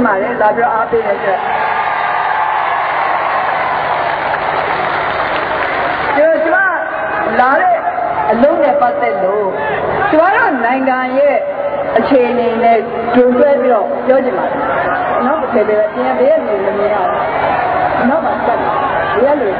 ပါတယ်လာပြီးအားပေးတဲ့အတွက်ကျွန်မလာတဲ့အလုံးနဲ့ပတ်သက်လို့ကျွန်တော်နိုင်ငံရဲ့အခြေအနေနဲ့ကြုံတွေ့ပြီးတော့ပြောချင်ပါတယ်နောက်တစ်ခါတည်းပြန်ဘေးကနေမမြင်ရဘူးနောက်မှဆက်ဘေးကနေ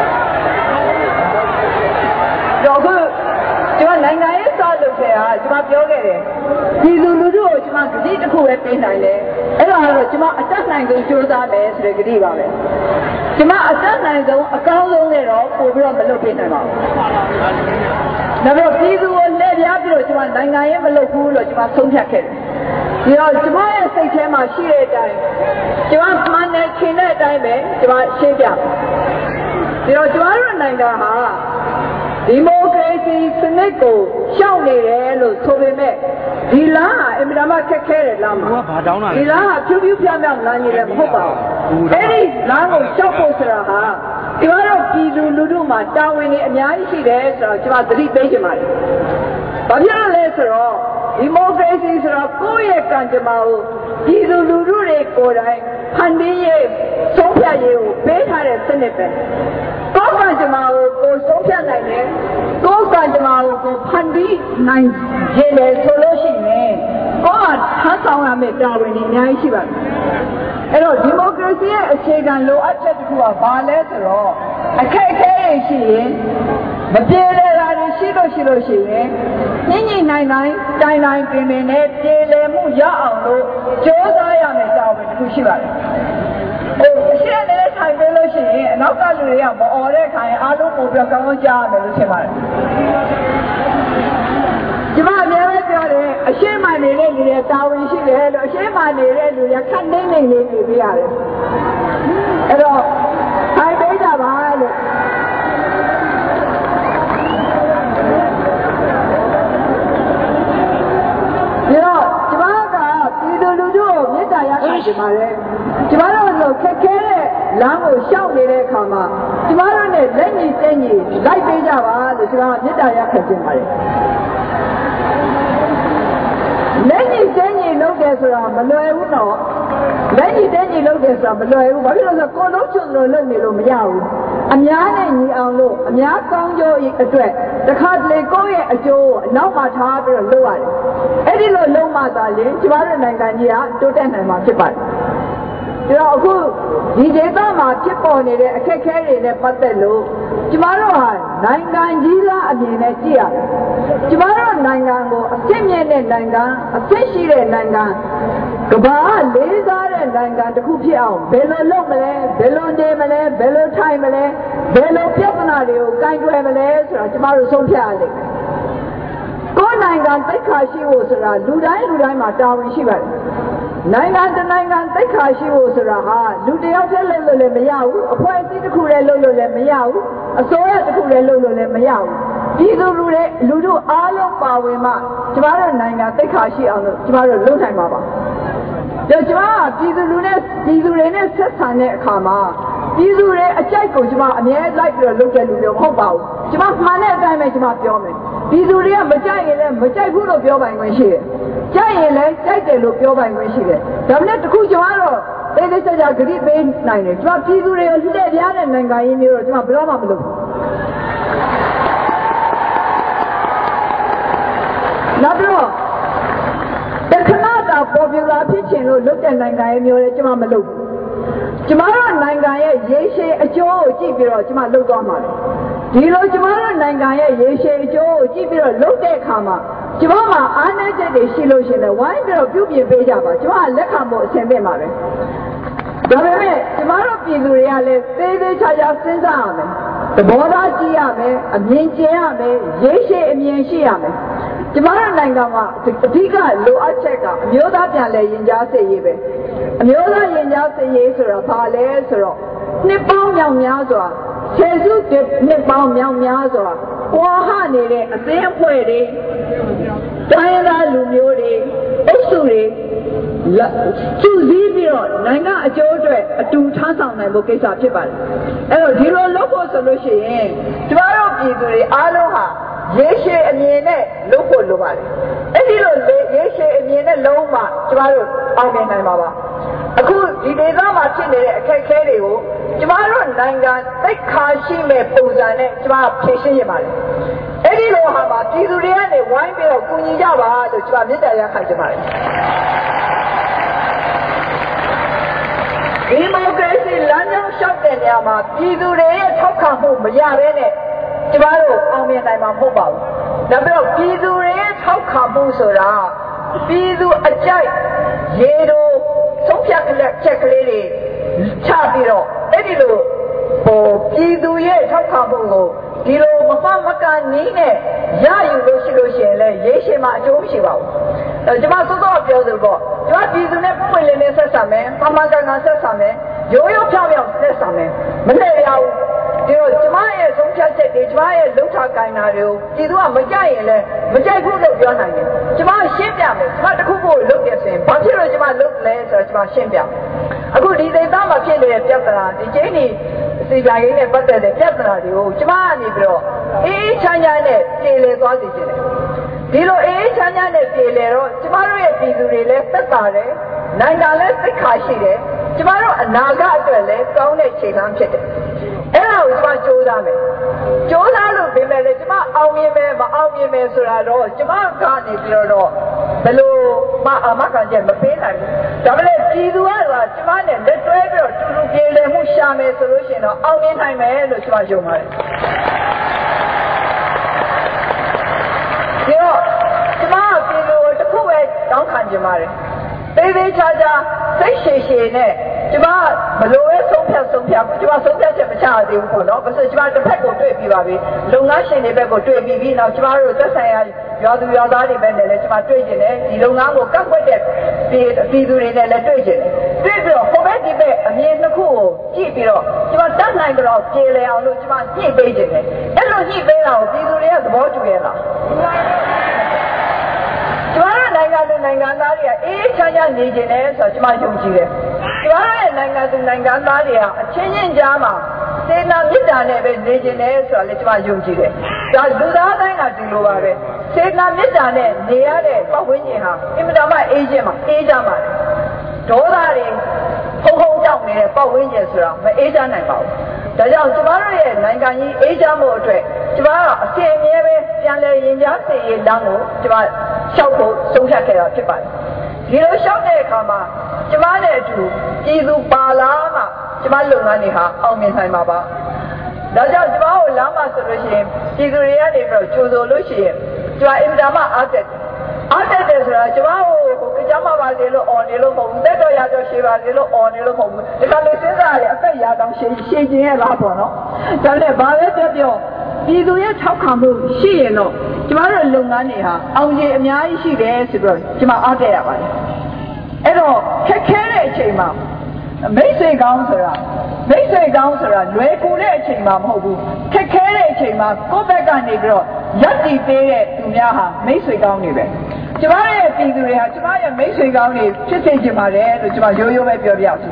တော့ကျွန်တော်နိုင်ငံရေးစလုပ်ခဲ့တာကျွန်မပြောခဲ့တယ်ဒီလူတို့ကိုကျွန်မဂတိတစ်ခုပဲပေးနိုင်တယ်အဲ့ဒါကတော့ကျွန်မအတက်နိုင်ဆုံးကြိုးစားမယ်ဆိုတဲ့ဂတိပါပဲကျွန်မအတက်နိုင်ဆုံးအကောင်းဆုံးနဲ့တော့ပို့ပြီးတော့မလုပ်ပေးနိုင်ပါဘူးဒါပေမဲ့ပြည်သူကိုလက်ပြပြီးတော့ကျွန်မနိုင်ငံရေးမလုပ်ဘူးလို့ကျွန်မဆုံးဖြတ်ခဲ့တယ်ဒီတော့ကျွန်မရဲ့စိတ်ထဲမှာရှိတဲ့အတိုင်းကျွန်မမှန်တယ်ထင်တဲ့အတိုင်းပဲကျွန်မရှင်းပြဒီတော့ကျွန်တော်တို့နိုင်ငံဟာဒီမိုကရေစီစနစ်ကိုရှောင်နေတယ်လို့ဆိုပေမဲ့ဒီလမ်းဟာအင်မတန်မှခက်ခဲတယ်လမ်းမှာဒီလမ်းဟာဖြူဖြူဖြောင်းဖြောင်းလမ်းကြီးလည်းမဟုတ်ပါဘူးအဲ့ဒီလမ်းကိုရှောက်ဖို့ဆိုတာဟာကျွန်တော်တို့ပြည်သူလူထုမှာတာဝန်တွေအများကြီးရှိတယ်ဆိုတော့ကျွန်မသတိပေးချင်ပါတယ်ဘာဖြစ်လို့လဲဆိုတော့ဒီမိုကရေစီဆိုတော့ကိုယ့်ရဲ့ကံကြမ္မာကိုပြည်သူလူထုတွေကိုယ်တိုင်ဖန်တီးရေးဆုံးဖြတ်ရေးကိုပေးထားတဲ့စနစ်ပဲကိုယ်ကံကြမ္မာကိုဆုံးဖြတ်နိုင်တယ်ကိုယ်ကံကြမ္မာကိုဖန်တီးနိုင်ရင်ဆိုလို့ရှိရင်ကိုယ်ကထမ်းဆောင်ရမယ့်တာဝန်တွေအများကြီးရှိပါတယ်အဲ့တော့ဒီမိုကရေစီရဲ့အခြေခံလိုအပ်ချက်တစ်ခုကဘာလဲဆိုတော့အခက်အခဲတွေရှိရင်မပြေလည်တာတွေရှိလို့ရှိရင်ညင်ညင်နိုင်တိုင်းပင်နဲ့ပြေလည်မှုရအောင်လို့ကြိုးစားရမယ်တာဝန်တစ်ခုရှိပါတယ်အရှင်းနဲ့ထိုင်ပေးလို့ရှိရင်အနောက်ကလူတွေကမអော်တဲ့ခါရင်အားလုံးပို့ပြီးကောင်းကောင်းကြားရမယ်လို့ထင်ပါတယ်ကျမအများကြီးပြောတယ်အရှင်းမှနေတဲ့လူတွေတာဝန်ရှိတယ်လို့အရှင်းမှနေတဲ့လူတွေခက်နေနေနေပြရတယ်အဲ့တော့ထိုင်ပေးကြပါလို့ဒီတော့ကျမကပြည်သူလူထုကိုမေတ္တာရခံကြပါလေကျမတို့လို့ခက်ခဲတဲ့လမ်းကိုရှောက်နေတဲ့အခါမှာကျမတို့နဲ့လက်ညီတဲ့ညီလိုက်ပေးကြပါလို့ကျမကမေတ္တာရခံကြပါလေလက်ညီတဲ့ညီလုပ်တယ်ဆိုတာမလွယ်ဘူးနော်လက်ညီတဲ့ညီလုပ်တယ်ဆိုတာမလွယ်ဘူးဘာဖြစ်လို့လဲဆိုတော့ကိုလုံးချွတ်လို့လုပ်နေလို့မရဘူးအများနဲ့ညီအောင်လို့အများကောင်းကျိုးအတွက်တခါတလေကိုယ့်ရဲ့အကျိုးကိုအနောက်မှာထားပြီးတော့လုပ်ရတယ်အဲ့ဒီလိုလုံးမသာရင်ကျမတို့နိုင်ငံကြီးကတိုးတက်နိုင်မှာဖြစ်ပါတယ်ဒါတော့အခုဒီဒေသမှာဖြစ်ပေါ်နေတဲ့အခက်အခဲတွေနဲ့ပတ်သက်လို့ကျမတို့ဟာနိုင်ငံကြီးလားအမြင်နဲ့ကြည့်ရတယ်ကျမတို့နိုင်ငံကိုအစ်မြင့်တဲ့နိုင်ငံအစ်ရှိတဲ့နိုင်ငံကဘာလေးစားတဲ့နိုင်ငံတစ်ခုဖြစ်အောင်ဘယ်လိုလုပ်မလဲဘယ်လိုနေမလဲဘယ်လိုထိုင်မလဲဘယ်လိုပြဿနာတွေကိုကင်တွယ်မလဲဆိုတာကျမတို့ဆုံးဖြတ်ရလိမ့်မယ်ကိုယ်နိုင်ငံသိက္ခာရှိဖို့ဆိုတာလူတိုင်းမှာတာဝန်ရှိပါတယ်နိုင်ငံတနိုင်ငံသိက္ခာရှိဖို့ဆိုတာဟာလူတယောက်တည်းလုပ်လို့လည်းမရဘူးအဖွဲ့အစည်းတစ်ခုတည်းလုပ်လို့လည်းမရဘူးအစိုးရတစ်ခုတည်းလုပ်လို့လည်းမရဘူးပြည်သူလူထုအားလုံးပါဝင်မှကျမတို့နိုင်ငံသိက္ခာရှိအောင်လို့ကျမတို့လုပ်နိုင်မှာပါကျမကပြည်သူတွေနဲ့ဆက်ဆံတဲ့အခါမှာပြည်သူတွေအကြိုက်ကိုကျမအမြဲလိုက်ပြီးတော့လုပ်တဲ့လူမျိုးမဟုတ်ပါဘူးကျမမှန်တဲ့အတိုင်းပဲကျမပြောမယ်ပြည်သူတွေကမကြိုက်ရင်လည်းမကြိုက်ဘူးလို့ပြောပိုင်ခွင့်ရှိတယ်ကြိုက်ရင်လည်းကြိုက်တယ်လို့ပြောပိုင်ခွင့်ရှိတယ်ဒါပေမဲ့တခုကျမတော့တိတ်တိတ်ကြကြဂရိပေးနိုင်တယ်ကျမပြည်သူတွေကိုလှည့်ပြားတဲ့နိုင်ငံရေးမျိုးတော့ကျမဘယ်တော့မှမလုပ်ဘူးနောက်ပြီးတော့တခဏတာပေါ်ပြလာဖြစ်ချင်လို့လုပ်တဲ့နိုင်ငံရေးမျိုးလည်းကျမမလုပ်ဘူးကျမတို့နိုင်ငံရဲ့ရေရှည်အကျိုးကိုကြည့်ပြီးတော့ကျမလုပ်သွားမှာလေဒီလိုကျမတို့နိုင်ငံရဲ့ရေရှည်အကျိုးကိုကြည့်ပြီးတော့လုပ်တဲ့အခါမှာကျမမှာအားနည်းချက်တွေရှိလို့ရှိရင်ဝိုင်းပြီးတော့ပြုပြင်ပေးကြပါကျမကလက်ခံဖို့အဆင်သင့်ပါပဲဒါပေမဲ့ကျမတို့ပြည်သူတွေကလည်းသေးသေးချာချာစဉ်းစားရမယ်သဘောထားကြည့်ရမယ်အမြင်ကျရမယ်ရေရှည်အမြင်ရှိရမယ်ကျမတို့နိုင်ငံမှာအဓိကလိုအပ်ချက်ကအမျိုးသားပြန်လည်ရင်ကြားစေ့ရေးပဲအမျိုးသားရင်ကြားစေ့ရေးဆိုတာဘာလဲဆိုတော့နှစ်ပေါင်းမြောက်များစွာဆယ်စုနှစ်ပေါင်းမြောက်များစွာပွာဟနေတဲ့အသင်းအဖွဲ့တွေတိုင်းရင်းလူမျိုးတွေအုပ်စုတွေစုစည်းပြီးတော့နိုင်ငံအကျိုးအတွက်အတူထမ်းဆောင်နိုင်ဖို့ကိစ္စဖြစ်ပါတယ်အဲ့တော့ဒီလိုလုပ်ဖို့ဆိုလို့ရှိရင်ကျမတို့ပြည်သူတွေအားလုံးဟာရေရှည်အမြင်နဲ့လုပ်ဖို့လိုပါတယ်အဲ့ဒီလိုရေရှည်အမြင်နဲ့လုံးမှကျမတို့အောင်မြင်နိုင်ပါပါအခုဒီဒေသမှာဖြစ်နေတဲ့အခက်အခဲတွေကိုကျမတို့နိုင်ငံသိက္ခာရှိမဲ့ပုံစံနဲ့ကျမဖြေရှင်းရပါတယ်အဲ့ဒီလိုဟာမှာပြည်သူတွေကနေဝိုင်းပြီးတော့ကူညီကြပါလို့ကျမမေတ္တာရပ်ခံချင်ပါတယ်ဒီမိုကရေစီလမ်းကြောင်းလျှောက်တဲ့နေရာမှာပြည်သူတွေရဲ့ထောက်ခံမှုမရဘဲနဲ့ကျမတို့အောင်မြင်နိုင်မှာမဟုတ်ပါဘူးဒါပေမဲ့ပြည်သူတွေရဲ့ထောက်ခံမှုဆိုတာပြည်သူအကြိုက်ရေတို့ဆုံးဖြတ်ချက်ကလေးတွေချပြီးတော့အဲ့ဒီလိုပြည်သူရဲ့ထောက်ခံမှုကိုဒီလိုမဖမကန်နည်းနဲ့ရယူလို့ရှိရင်လည်းရေရှည်မှာအကျိုးမရှိပါဘူးကျွန်မစောစောပြောသလိုပေါ့ကျွန်မပြည်သူနဲ့ပုံမှန်လေးဆက်ဆံမယ်ပမာကန်ကန်ဆက်ဆံမယ်ရိုးရိုးဖြောင်းဖြောင်းဆက်ဆံမယ်မနဲ့ရဘူးဒီတော့ကျွန်မရဲ့ဆုံးဖြတ်ချက်တွေကျွန်မရဲ့လှုပ်ထားကိုင်တာတွေကိုပြည်သူကမကြိုက်ရင်လည်းမကြိုက်ဘူးလို့ပြောနိုင်တယ်ကျွန်မရှင်းပြမယ်ကျွန်မတစ်ခုခုလုပ်ရဆိုရင်ဘာဖြစ်လို့ကျွန်မလုပ်လဲဆိုတော့ကျွန်မရှင်းပြအခုဒီဒေသမှာဖြစ်နေတဲ့ပြဿနာဒီကျင်းနေစီကြိုင်နဲ့ပတ်သက်တဲ့ပြဿနာတွေကိုကျွန်မကနေပြီးတော့အေးချမ်းချမ်းနဲ့ပြည်လည်သွားစေချင်တယ်ဒီလိုအေးချမ်းချမ်းနဲ့ပြည်လည်တော့ကျွန်မတို့ရဲ့ပြည်သူတွေလည်းသက်သာတယ်နိုင်ငံလည်းသိက္ခာရှိတယ်ကျွန်မတို့အနာဂတ်အတွက်လည်းကောင်းတဲ့ခြေလှမ်းဖြစ်တယ်အဲ့ဒါကိုကျွန်မကြိုးစားမယ်ကြိုးစားလို့ပြင်မယ်လေကျွန်မအောင်မြင်မယ်မအောင်မြင်မယ်ဆိုတာတော့ကျွန်မကနေပြီးတော့ဘယ်လိုမှအာမခံချက်မပေးနိုင်ဘူးဒါပေမဲ့ပြည်သူကတော့ကျွန်မနဲ့လက်တွဲပြီးတော့တူတူပြည်လည်မှုရှာမယ်ဆိုလို့ရှိရင်တော့အောင်မြင်နိုင်မယ်လို့ကျွန်မယုံပါတယ်ဒီတော့ကျွန်မပြည်သူကိုတစ်ခုပဲတောင်းခံချင်ပါတယ်သေးသေးချာချာစိတ်ရှည်ရှည်နဲ့ကျမဘလို့ပဲဆုံးဖြတ်ကျမဆုံးဖြတ်ချက်မချရသေးဘူးပေါ့နော်ဘာလို့ကျမတစ်ဖက်ကိုတွေ့ပြီးပါပြီလုပ်ငန်းရှင်တွေဘက်ကိုတွေ့ပြီးနောက်ကျမတို့သက်ဆိုင်ရာရွာသူရွာသားတွေပဲနဲ့လည်းကျမတွေ့ကျင်တယ်ဒီလုပ်ငန်းကိုကန့်ကွက်တဲ့ပြည်သူတွေနဲ့လည်းတွေ့ကျင်တယ်တွေ့ပြီးတော့ဟိုဘက်ဒီဘက်အမြင်တစ်ခုကိုကြည့်ပြီးတော့ကျမတတ်နိုင်တော့ပြေလည်အောင်လို့ကျမညှိပေးကျင်တယ်အဲ့လိုညှိပေးတာကိုပြည်သူတွေကသဘောတူရဲ့လားကျွန်တော်နိုင်ငံသူနိုင်ငံသားတွေကအေးချမ်းချမ်းနေကြတယ်ဆိုတော့ကျွန်မယုံကြည်တယ်ကျွန်တော်ရဲ့နိုင်ငံသူနိုင်ငံသားတွေကအချင်းချင်းကြားမှာစေနာမေတ္တာနဲ့ပဲနေကြတယ်ဆိုတော့လည်းကျွန်မယုံကြည်တယ်ဒါလူသားတိုင်းကဒီလိုပါပဲစေနာမေတ္တာနဲ့နေရတဲ့ပတ်ဝန်းကျင်ဟာအင်မတန်မှအေးချင်းမှာအေးကြပါတယ်ဒေါသတွေဖုံဖုံကြောက်နေတဲ့ပတ်ဝန်းကျင်ဆိုတာမအေးချမ်းနိုင်ပါဘူးဒါကြောင့်ကျွန်တော်တို့ရဲ့နိုင်ငံကြီးအေးချမ်းမှုအတွက်ကျွန်တော်ကအစီအမြဲပဲပြန်လည်ရင်ကြားစေရေးလမ်းကိုကျွန်တော်လျှောက်ဖို့ဆုံးဖြတ်ခဲ့တာဖြစ်ပါတယ်ဒီလိုလျှောက်တဲ့အခါမှာကျွန်မနဲ့အတူပြည်သူပါလာမှကျွန်မလုပ်ငန်းတွေဟာအောင်မြင်နိုင်မှာပါဒါကြောင့်ကျွန်မကိုလမ်းမှာဆိုလို့ရှိရင်ပြည်သူတွေကနေပြီးတော့ကြိုဆိုလို့ရှိရင်ကျွန်မအင်တာမအားတက်တယ်ဆိုတာကျွန်မကိုကြောက်မှာပါလေလို့အော်နေလို့မဟုတ်ဘူးတက်တော်ရတော့ရှေးပါလေလို့အော်နေလို့မဟုတ်ဘူးဒီကလေးစဉ်းစားရတယ်အသက်ရတော့ရှေးခြင်းရဲ့လားပေါ့နော်ဒါနဲ့ဘာပဲပြောပြည်သူရဲ့ထောက်ခံမှုရှိရင်တော့ကျမတို့လုပ်ငန်းတွေဟာအောင်မြင်အများကြီးရှိတယ်ဆိုတော့ကျမအားတက်ရပါတယ်အဲ့တော့ခက်ခဲတဲ့အချိန်မှာမိတ်ဆွေကောင်းဆိုတာလွယ်ကူတဲ့အချိန်မှာမဟုတ်ဘူးခက်ခဲတဲ့အချိန်မှာကိုယ့်ဘက်ကနေပြီးတော့ရပ်တည်ပေးတဲ့သူများဟာမိတ်ဆွေကောင်းတွေပဲကျမရဲ့ပြည်သူတွေဟာကျမရဲ့မိတ်ဆွေကောင်းတွေဖြစ်စေချင်ပါတယ်လို့ကျမရိုးရိုးပဲပြောပြအောင်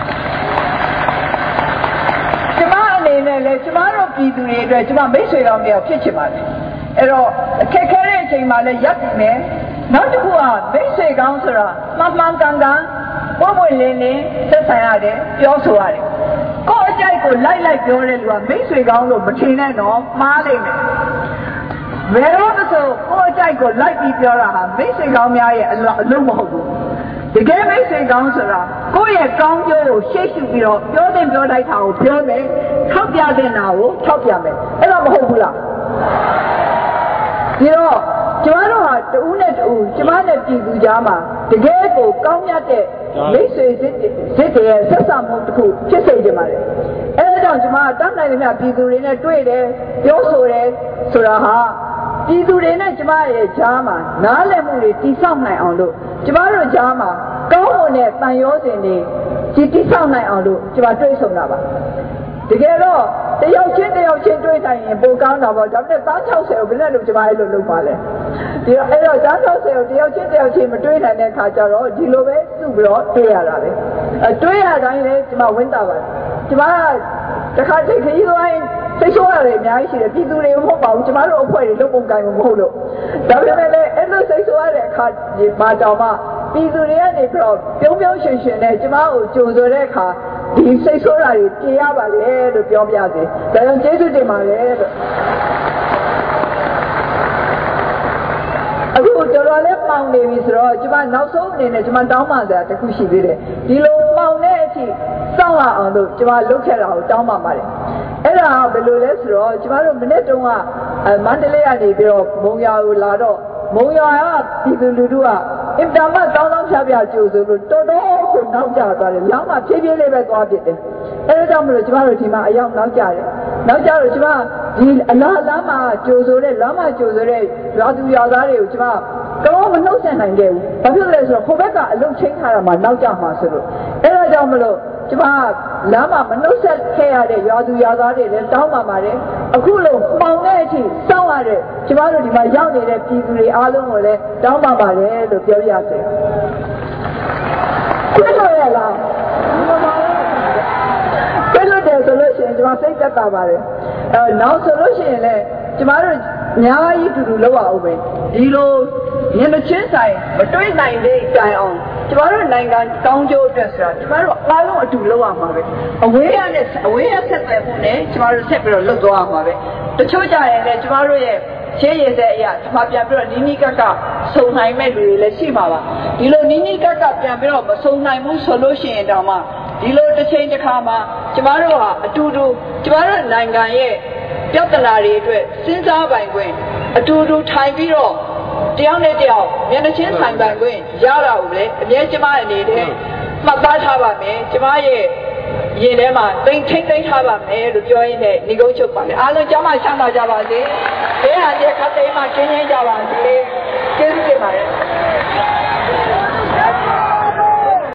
ကျမအနေနဲ့လည်းကျမတို့ပြည်သူတွေအတွက်ကျမမိတ်ဆွေကောင်းတွေဖြစ်ချင်ပါတယ်အဲ့တော့အခက်ခဲတဲ့အချိန်မှာလည်းရပ်တည်မယ်နောက်တစ်ခုကမိတ်ဆွေကောင်းဆိုတာမှန်ကန်ပွင့်လင်းဆက်ဆံရတယ်ပြောဆိုရတယ်ကိုယ့်အကြိုက်ကိုလိုက်ပြောတဲ့လူကမိတ်ဆွေကောင်းလို့မထင်နဲ့တော့မှားလိမ့်မယ်ဘယ်တော့မှဆိုကိုယ့်အကြိုက်ကိုလိုက်ပြီးပြောတာဟာမိတ်ဆွေကောင်းများရဲ့အလုပ်မဟုတ်ဘူးတကယ်မိတ်ဆွေကောင်းဆိုတာကိုယ့်ရဲ့ကောင်းကျိုးကိုရှေ့ရှုပြီးတော့ပြောလိုက်တာကိုပြောမယ်ထောက်ပြတဲ့နာကိုထောက်ပြမယ်အဲ့တော့မဟုတ်ဘူးလားဒီတော့ကျမတို့ဟာတဦးနဲ့တဦးကျမနဲ့ပြည်သူကြားမှာတကယ်ကိုကောင်းမြတ်တဲ့မိတ်ဆွေစစ်တဲ့ဆက်ဆံမှုတစ်ခုဖြစ်စေချင်ပါတယ်အဲဒါကြောင့်ကျမတတ်နိုင်တဲ့ပြည်သူတွေနဲ့တွေ့တယ်ပြောဆိုတယ်ဆိုတာဟာပြည်သူတွေနဲ့ကျမရဲ့ကြားမှာနားလည်မှုတွေတည်ဆောက်နိုင်အောင်လို့ကျမတို့ကြားမှာကောင်းမွန်တဲ့တန်ရောစင်တွေတည်ဆောက်နိုင်အောင်လို့ကျမတွေ့ဆုံတာပါတကယ်တော့တယောက်ချင်းတွေ့နိုင်ရင်ပိုကောင်းတာပေါ့ဒါပေမဲ့သား60ကိုဘယ်နဲ့လို့ကျမအဲ့လိုလုပ်ပါလဲဒီတော့အဲ့တော့သား60ကိုတယောက်ချင်းမတွေ့နိုင်တဲ့ခါကျတော့ဒီလိုပဲစုပြီးတော့တွေ့ရတာပဲတွေ့ရတိုင်းလည်းကျမဝင်တာပါကျမတခါချိန်ခရီးသွားရင်စိတ်ဆိုးရတယ်အများကြီးရှိတယ်ပြည်သူတွေမဟုတ်ပါဘူးကျမတို့အဖွဲ့တွေလုပ်ပုံကိုင်မဟုတ်လို့ဒါပေမဲ့လည်းအဲ့လိုစိတ်ဆိုးရတဲ့အခါဒီမှာတောင်မှပြည်သူတွေကနေပြီးတော့ပြုံးပြုံးရွှင်ရွှင်နဲ့ကျမကိုကြိုဆိုတဲ့အခါဒီစိတ်ဆိုးတာတွေပြေရပါလေလို့ပြောပြစေ။ဒါကြောင့်ကျေးဇူးတင်ပါတယ်လို့အခုတော်တော်လေးပေါင်နေပြီဆိုတော့ကျမနောက်ဆုံးအနေနဲ့ကျမတောင်းပန်စရာတစ်ခုရှိသေးတယ်ဒီလိုပေါင်တဲ့အထိစောင့်ရအောင်လို့ကျမလုပ်ခဲ့တာကိုတောင်းပန်ပါတယ်အဲ့ဒါဘယ်လိုလဲဆိုတော့ကျမတို့မနေ့တုန်းကမန္တလေးကနေပြီးတော့မုံရွာကိုလာတော့မုံရွာကပြည်သူလူထုကအင်တာမတ်တောင်းဖြားကြိုဆိုလို့တော်တော်ကိုနောက်ကျသွားတယ်လမ်းမှာဖြည်းဖြည်းလေးပဲသွားဖြစ်တယ်အဲ့ဒါကြောင့်မလို့ကျမတို့ဒီမှာအရောက်နောက်ကျတယ်နောက်ကျတော့ကျမဒီအလားလမ်းမှာကြိုဆိုတဲ့လမ်းမှာကြိုဆိုတဲ့ရွာသူရွာသားတွေကိုကျမတော့မနှုတ်ဆက်နိုင်ခဲ့ဘူးဘာဖြစ်လဲဆိုတော့ခိုးဘက်ကအလုပ်ချင်းထားတာမှနောက်ကျမှာဆိုလို့အဲ့ဒါကြောင့်မလို့ကျမလမ်းမှာမနှုတ်ဆက်ခဲ့ရတဲ့ရွာသူရွာသားတွေလည်းတောင်းပန်ပါတယ်အခုလို့ပေါင်တဲ့အထိစောင့်ရတဲ့ကျမတို့ဒီမှာရောက်နေတဲ့ပြည်သူတွေအားလုံးကိုလည်းတောင်းပန်ပါတယ်လို့ပြောရစေပြည့်လို့ရလားပြည့်လို့တယ်ဆိုလို့ရှိရင်ကျမစိတ်သက်သာပါတယ်နောက်ဆိုလို့ရှိရင်လည်းကျမတို့အများကြီးတူတူလောက်အောင်ပဲဒီလိုညနေချင်းဆိုင်မတွေးနိုင်တဲ့တိုင်အောင်ကျမတို့နိုင်ငံကောင်းကျိုးအတွက်ဆိုတာကျမတို့အားလုံးအတူလောက်ရမှာပဲအဝေးရဆက်သွယ်မှုနဲ့ကျမတို့ဆက်ပြီးတော့လုပ်သွားရမှာပဲတချို့ကြရင်လည်းကျမတို့ရဲ့ရှေးရည်တဲ့အရာဒီမှာပြန်ပြီးတော့နီးနီးကပ်ကစုံနိုင်မဲ့လူတွေလည်းရှိမှာပါဒီလိုနီးနီးကပ်ကပြန်ပြီးတော့မစုံနိုင်ဘူးဆိုလို့ရှိရင်တောင်မှဒီလိုတစ်ချိန်တစ်ခါမှာကျမတို့ဟာအတူတူကျမတို့နိုင်ငံရဲ့ပြဿနာတွေအတွက်စဉ်းစားပိုင်ခွင့်အတူတူထိုင်ပြီးတော့တယောက်နဲ့တယောက်မျက်နှာချင်းဆိုင်ပိုင်ခွင့်ရတာကိုလည်းအမြဲကျမအနေနဲ့မှတ်သားထားပါမယ်ကျမရဲ့ရင်ထဲမှာထိမ့်ထားပါမယ်လို့ပြောရင်းနဲ့ညီကုန်းချုပ်ပါလေအားလုံးကျမချမ်းသာကြပါစေဘယ်ဟာတဲ့ခတ်သိမ်းမှကျင်းကျင်းကြပါစေ